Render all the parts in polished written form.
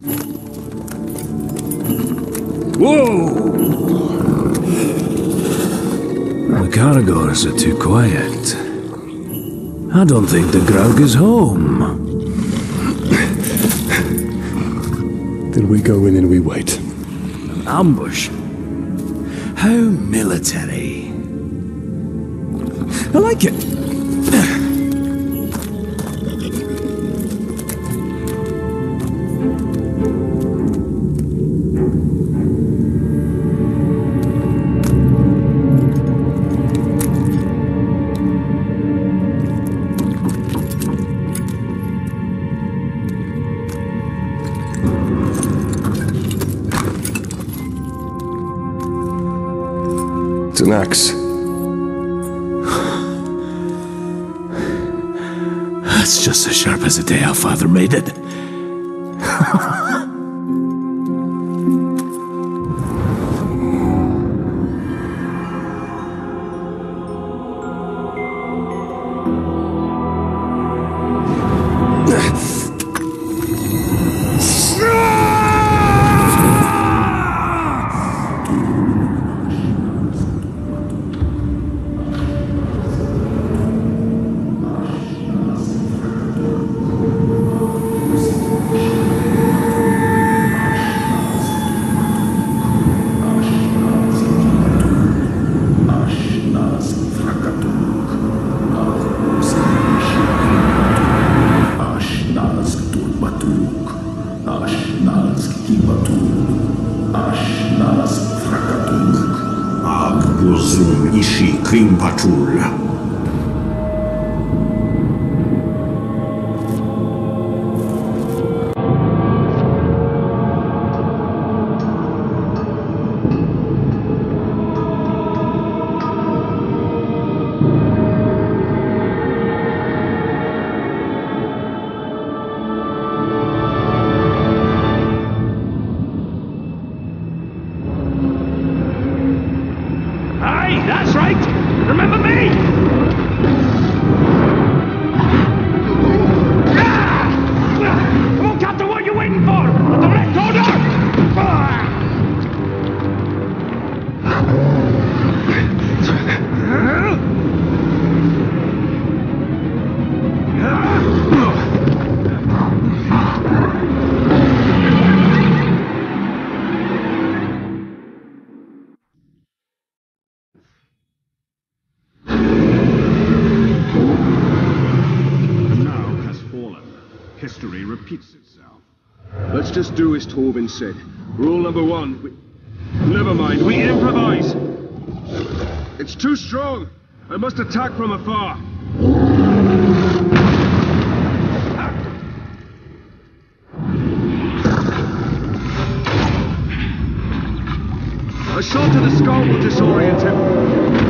Whoa! The Caragors are too quiet. I don't think the Graug is home. Then we go in and we wait. An ambush? How military. I like it. It's an axe. That's just as sharp as the day our father made it. That's right! Remember me! Come on, Captain, what are you waiting for? Direct order! History repeats itself. Let's just do as Torben said. Rule number one, never mind, we improvise! It's too strong! I must attack from afar! A shot to the skull will disorient him.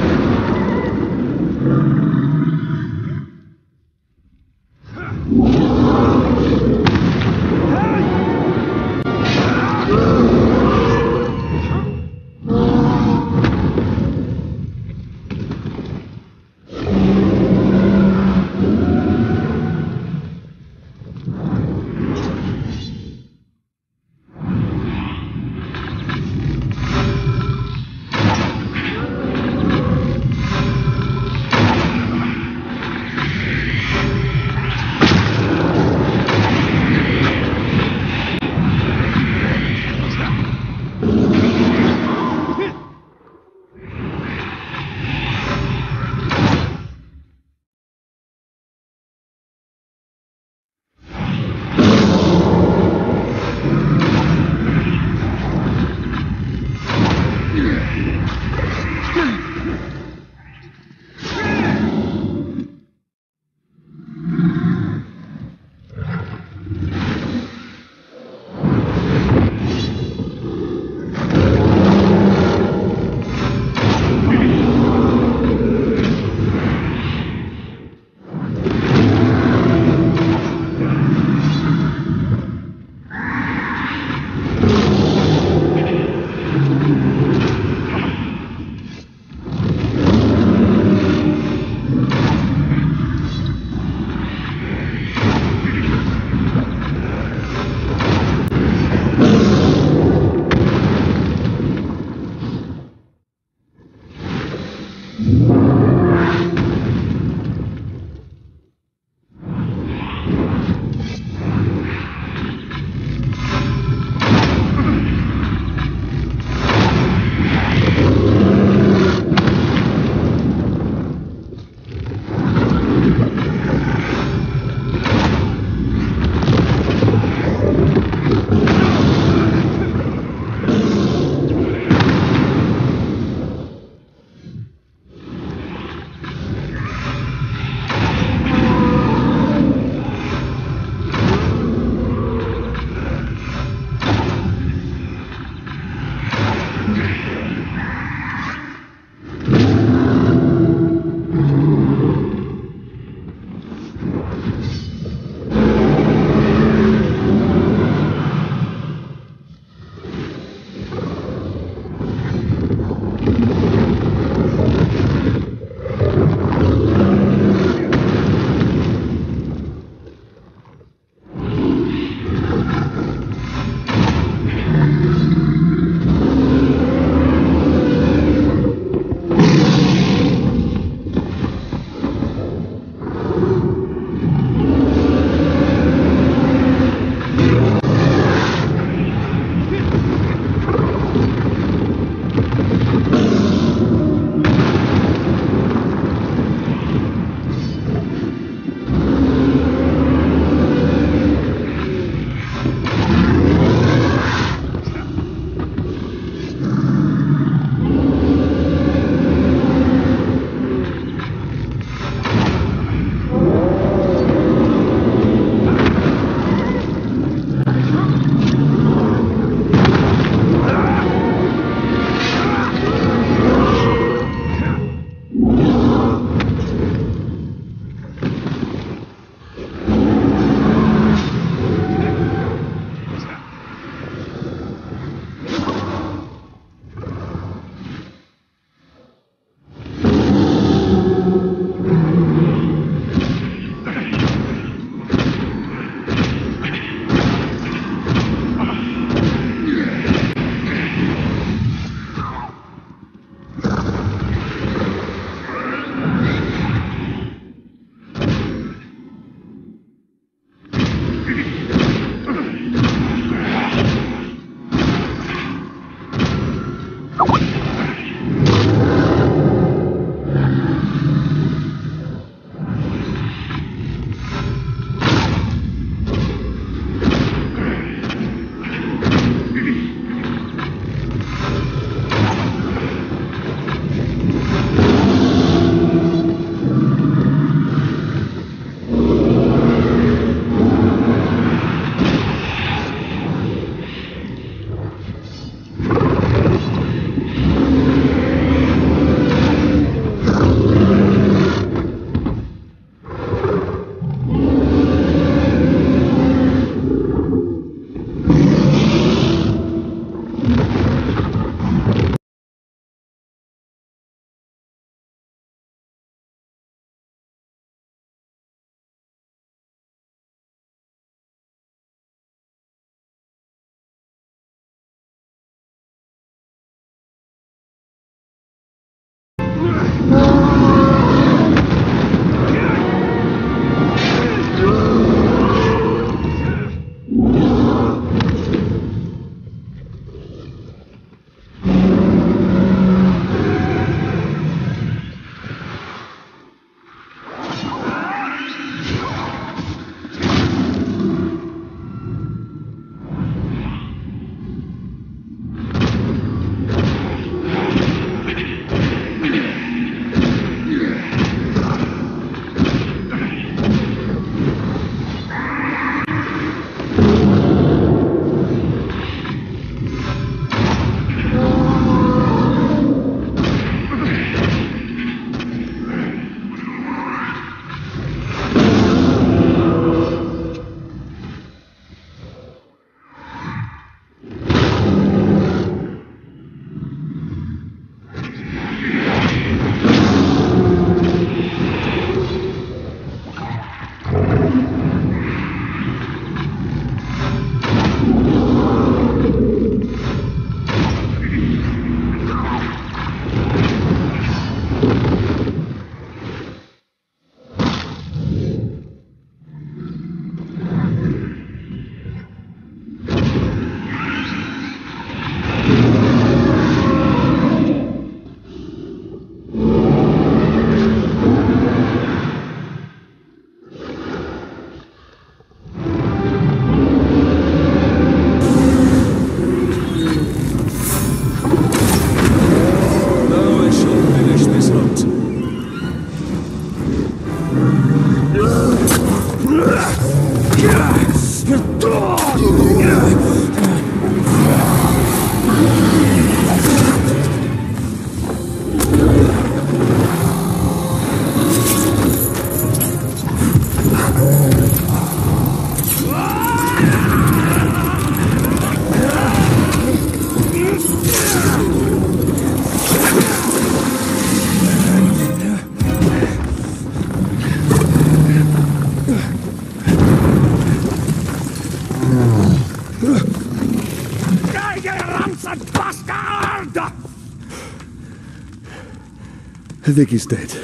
I think he's dead.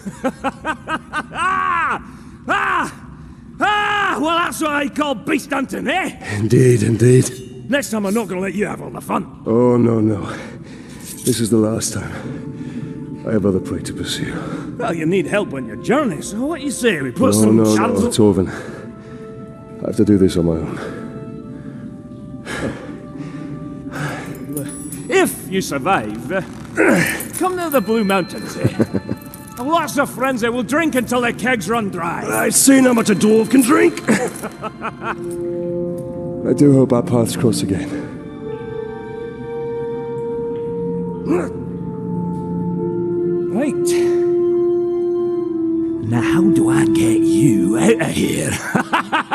Well, that's what I call beast hunting, eh? Indeed, indeed. Next time I'm not gonna let you have all the fun. Oh, no, no. This is the last time. I have other prey to pursue. Well, you need help on your journey, so what do you say? We put No, some no, chance... no, Torvin. I have to do this on my own. If you survive, come to the Blue Mountains, eh? Lots of friends that will drink until their kegs run dry. I've seen how much a dwarf can drink. I do hope our paths cross again. Right. Now how do I get you out of here?